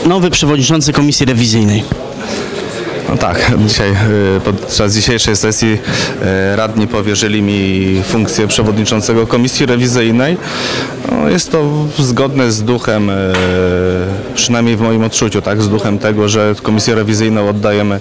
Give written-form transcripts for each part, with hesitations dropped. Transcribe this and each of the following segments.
nowy przewodniczący Komisji Rewizyjnej. No tak, dzisiaj, podczas dzisiejszej sesji radni powierzyli mi funkcję przewodniczącego Komisji Rewizyjnej. No, jest to zgodne z duchem, przynajmniej w moim odczuciu, tak, z duchem tego, że Komisję Rewizyjną oddajemy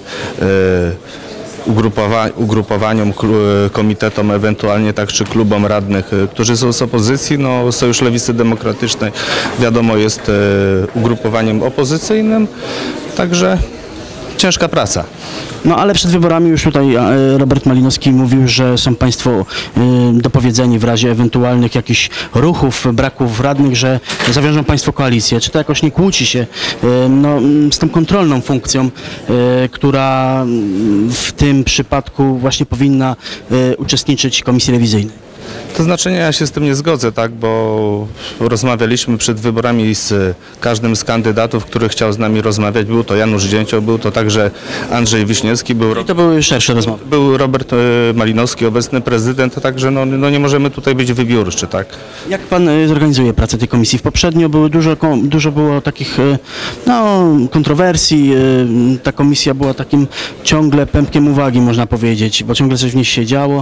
ugrupowaniom, komitetom, ewentualnie tak, czy klubom radnych, którzy są z opozycji. No, Sojusz Lewicy Demokratycznej, wiadomo, jest ugrupowaniem opozycyjnym, także ciężka praca. No ale przed wyborami już tutaj Robert Malinowski mówił, że są Państwo dopowiedzeni w razie ewentualnych jakichś ruchów, braków radnych, że zawiążą Państwo koalicję. Czy to jakoś nie kłóci się no, z tą kontrolną funkcją, która w tym przypadku właśnie powinna uczestniczyć w Komisji Rewizyjnej? To znaczy ja się z tym nie zgodzę, tak, bo rozmawialiśmy przed wyborami z każdym z kandydatów, który chciał z nami rozmawiać. Był to Janusz Dzięcioł, był to także Andrzej Wiśniewski. I to były szersze rozmowy. Był Robert Malinowski, obecny prezydent, także no nie możemy tutaj być wybiórczy, tak. Jak Pan zorganizuje pracę tej komisji? Poprzednio było dużo było takich no, kontrowersji. Ta komisja była takim ciągle pępkiem uwagi, można powiedzieć, bo ciągle coś w niej się działo.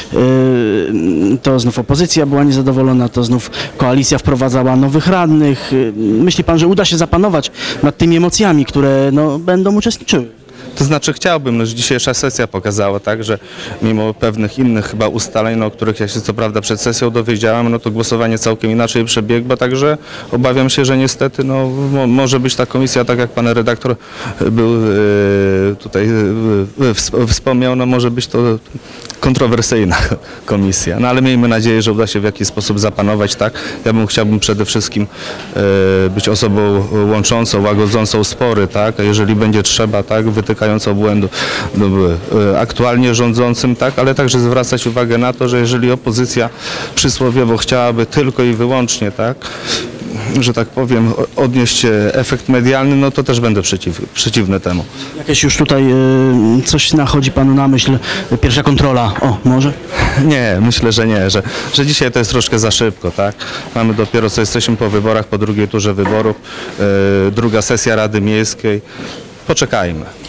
To znów opozycja była niezadowolona, to znów koalicja wprowadzała nowych radnych. Myśli Pan, że uda się zapanować nad tymi emocjami, które no, będą uczestniczyły? To znaczy chciałbym, no, że dzisiejsza sesja pokazała, tak, że mimo pewnych innych chyba ustaleń, no, o których ja się co prawda przed sesją dowiedziałem, no to głosowanie całkiem inaczej przebiegło, także obawiam się, że niestety no, może być ta komisja, tak jak pan redaktor był tutaj wspomniał, no może być to kontrowersyjna komisja, no ale miejmy nadzieję, że uda się w jakiś sposób zapanować, tak. Chciałbym przede wszystkim być osobą łączącą, łagodzącą spory, tak, a jeżeli będzie trzeba, tak, wytykającą błędu aktualnie rządzącym, tak, ale także zwracać uwagę na to, że jeżeli opozycja przysłowiowo chciałaby tylko i wyłącznie, tak, że tak powiem, odnieść efekt medialny, no to też będę przeciwny temu. Jakieś już tutaj coś nachodzi Panu na myśl? Pierwsza kontrola, o, może? Nie, myślę, że nie, że dzisiaj to jest troszkę za szybko, tak? Mamy dopiero co jesteśmy po wyborach, po drugiej turze wyborów, druga sesja Rady Miejskiej. Poczekajmy.